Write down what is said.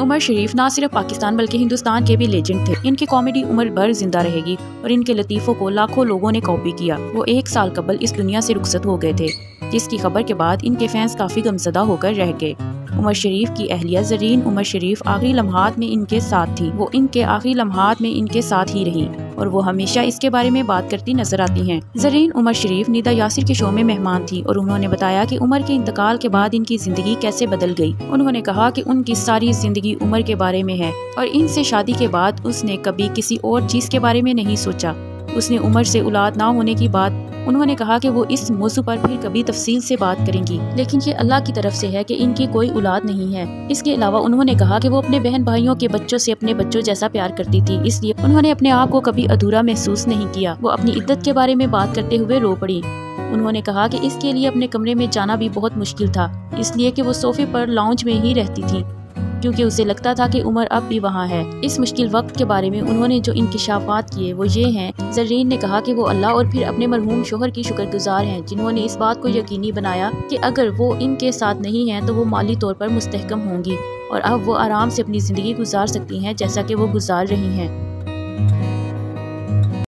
عمر شریف نہ صرف پاکستان بلکہ ہندوستان کے بھی لیجنڈ تھے۔ ان کی کامیڈی عمر بھر زندہ رہے گی اور ان کے لطیفوں کو لاکھوں لوگوں نے کاپی کیا۔ وہ 1 سال قبل اس دنیا سے رخصت ہو گئے تھے، جس کی خبر کے بعد ان کے فینس کافی غمزدہ ہو کر رہ گئے۔ عمر شریف کی اہلیہ زرین عمر شریف آخری لمحات میں ان کے ساتھ تھی۔ وہ ان کے آخری لمحات میں ان کے ساتھ ہی رہی اور وہ ہمیشہ اس کے بارے میں بات کرتی نظر آتی ہیں۔ زرین عمر شریف ندا یاسر کے شو میں مہمان تھی اور انہوں نے بتایا کہ عمر کے انتقال کے بعد ان کی زندگی کیسے بدل گئی۔ انہوں نے کہا کہ ان کی ساری زندگی عمر کے بارے میں ہے اور ان سے شادی کے بعد اس نے کبھی کسی اور چیز کے بارے میں نہیں سوچا۔ اس نے عمر سے اولاد نہ ہونے کی بات، انہوں نے کہا کہ وہ اس موضوع پر پھر کبھی تفصیل سے بات کریں گی، لیکن یہ اللہ کی طرف سے ہے کہ ان کی کوئی اولاد نہیں ہے۔ اس کے علاوہ انہوں نے کہا کہ وہ اپنے بہن بھائیوں کے بچوں سے اپنے بچوں جیسا پیار کرتی تھی، اس لیے انہوں نے اپنے آپ کو کبھی ادھورا محسوس نہیں کیا۔ وہ اپنی عدت کے بارے میں بات کرتے ہوئے رو پڑی۔ انہوں نے کہا کہ اس کے لیے اپنے کمرے میں جانا بھی بہت مشکل تھا، اس لیے کہ وہ صوفے پر لاؤنج میں ہی رہتی تھی کیونکہ اسے لگتا تھا کہ عمر اب بھی وہاں ہے۔ اس مشکل وقت کے بارے میں انہوں نے جو انکشافات کیے وہ یہ ہیں۔ زرین نے کہا کہ وہ اللہ اور پھر اپنے مرحوم شوہر کی شکر گزار ہیں جنہوں نے اس بات کو یقینی بنایا کہ اگر وہ ان کے ساتھ نہیں ہیں تو وہ مالی طور پر مستحکم ہوں گی اور اب وہ آرام سے اپنی زندگی گزار سکتی ہیں جیسا کہ وہ گزار رہی ہیں۔